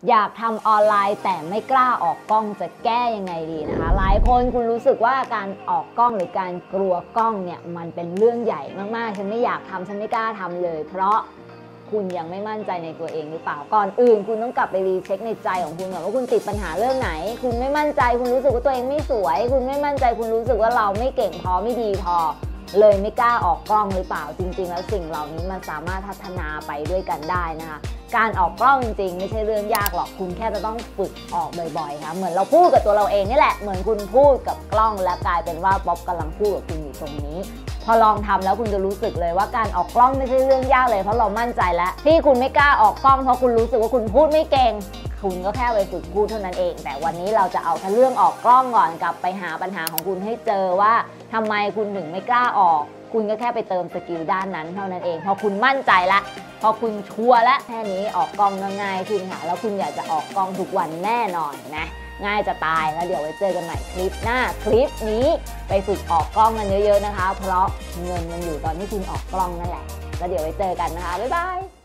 อยากทำออนไลน์แต่ไม่กล้าออกกล้องจะแก้ยังไงดีนะคะหลายคนคุณรู้สึกว่าการออกกล้องหรือการกลัวกล้องเนี่ยมันเป็นเรื่องใหญ่มากๆฉันไม่อยากทำฉันไม่กล้าทำเลยเพราะคุณยังไม่มั่นใจในตัวเองหรือเปล่าก่อนอื่นคุณต้องกลับไปรีเช็คในใจของคุณก่อนว่าคุณติดปัญหาเรื่องไหนคุณไม่มั่นใจคุณรู้สึกว่าตัวเองไม่สวยคุณไม่มั่นใจคุณรู้สึกว่าเราไม่เก่งพอไม่ดีพอเลยไม่กล้าออกกล้องหรือเปล่าจริงๆแล้วสิ่งเหล่านี้มันสามารถพัฒนาไปด้วยกันได้นะคะการออกกล้องจริงๆไม่ใช่เรื่องยากหรอกคุณแค่จะต้องฝึกออกบ่อยๆค่ะเหมือนเราพูดกับตัวเราเองนี่แหละเหมือนคุณพูดกับกล้องและกลายเป็นว่าป๊อปกำลังพูดกับคุณอยู่ตรงนี้พอลองทำแล้วคุณจะรู้สึกเลยว่าการออกกล้องไม่ใช่เรื่องยากเลยเพราะเรามั่นใจแล้วที่คุณไม่กล้าออกกล้องเพราะคุณรู้สึกว่าคุณพูดไม่เก่งคุณก็แค่ไปฝึกพูดเท่านั้นเองแต่วันนี้เราจะเอาแค่เรื่องออกกล้องก่อนกลับไปหาปัญหาของคุณให้เจอว่าทำไมคุณถึงไม่กล้าออกคุณก็แค่ไปเติมสกิลด้านนั้นเท่านั้นเองพอคุณมั่นใจละพอคุณชัวร์แล้วแค่นี้ออกกล้องก็ง่ายขึ้นค่ะแล้วคุณอยากจะออกกล้องทุกวันแน่นอนนะง่ายจะตายแล้วเดี๋ยวไว้เจอกันใหม่คลิปหน้าคลิปนี้ไปฝึกออกกล้องกันเยอะๆนะคะเพราะเงินมันอยู่ตอนที่คุณออกกล้องนั่นแหละแล้วเดี๋ยวไว้เจอกันนะคะบ๊ายบาย